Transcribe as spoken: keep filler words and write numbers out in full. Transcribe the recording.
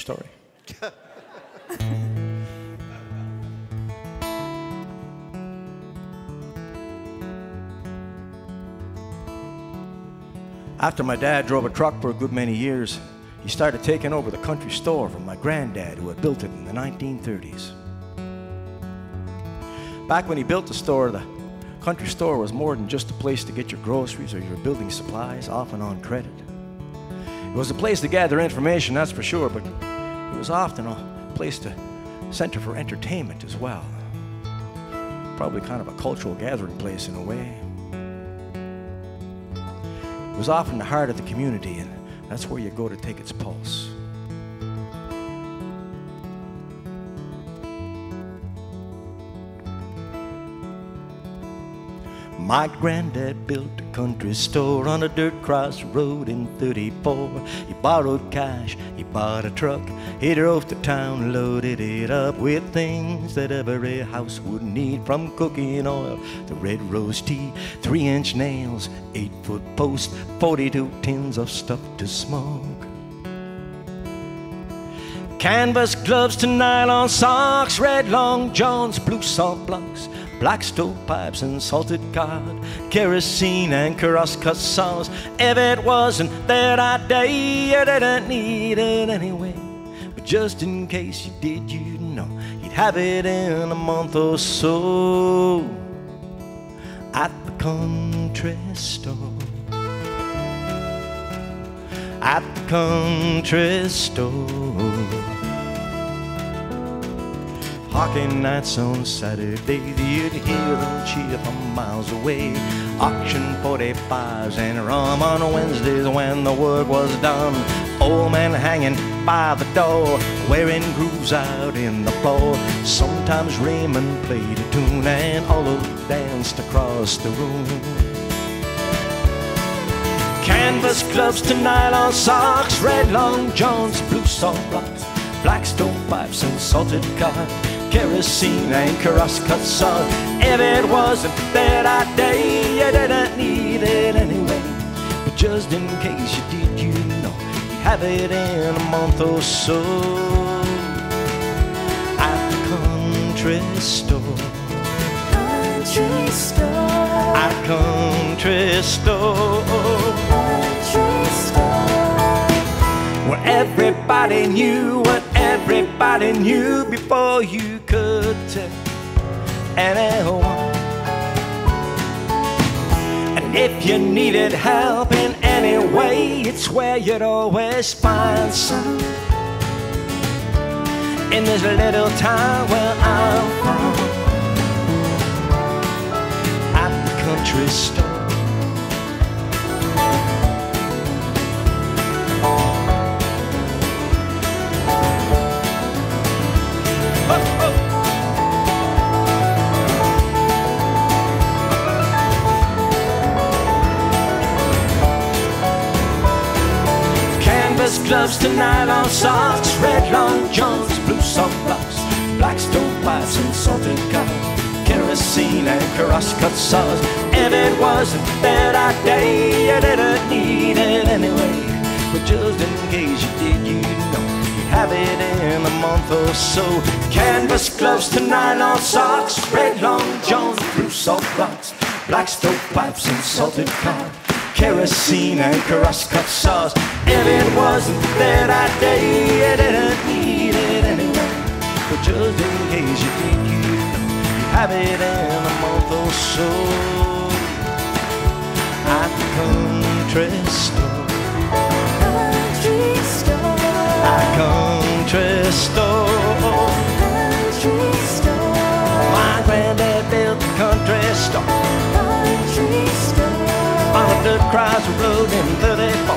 story. After my dad drove a truck for a good many years, he started taking over the country store from my granddad, who had built it in the nineteen thirties. Back when he built the store, the country store was more than just a place to get your groceries or your building supplies, often on credit. It was a place to gather information, that's for sure, but it was often a place to center for entertainment as well. Probably kind of a cultural gathering place in a way. It was often the heart of the community, and that's where you go to take its pulse. My granddad built a country store on a dirt crossroad in thirty-four. He borrowed cash, he bought a truck, he drove to town, loaded it up with things that every house would need, from cooking oil to red rose tea, three-inch nails, eight-foot posts, forty-two tins of stuff to smoke. Canvas gloves to nylon socks, red long johns, blue salt blocks, black stovepipes and salted cod, kerosene and crosscut saws. If it wasn't there that day, you didn't need it anyway. But just in case you did, you know you'd have it in a month or so at the country store. At the country store. Hawking nights on Saturdays, you'd hear them cheer from miles away. Auction forty-fives and rum on Wednesdays when the work was done. Old men hanging by the door, wearing grooves out in the floor. Sometimes Raymond played a tune and all of them danced across the room. Canvas gloves to nylon socks, red long johns, blue salt blocks, black stovepipes and salted cod, kerosene and crosscut saws. If it wasn't there that day, you didn't need it anyway. But just in case you did, you know you'd have it in a month or so at the country store. Country store. At country store. Country store. Where everybody knew what everybody knew before you could tell anyone. And if you needed help in any way, it's where you'd always find some. In this little town where I'm from, at the country store. Gloves to nylon socks, red long johns, blue salt blocks, black stovepipes and salted cod, kerosene and crosscut saws. If it wasn't there that day, you didn't need it anyway. But just in case you did, you know you'd have it in a month or so. Canvas gloves to nylon socks, red long johns, blue salt blocks, black stovepipes and salted cod, kerosene and crosscut saws. If it wasn't there that day, you didn't need it anyway. But just in case you did, you know you'd have it in a month or so at the country store. Country store. At country store. Country store. My granddad built the country store. Country store. On a dirt crossroad in thirty-four.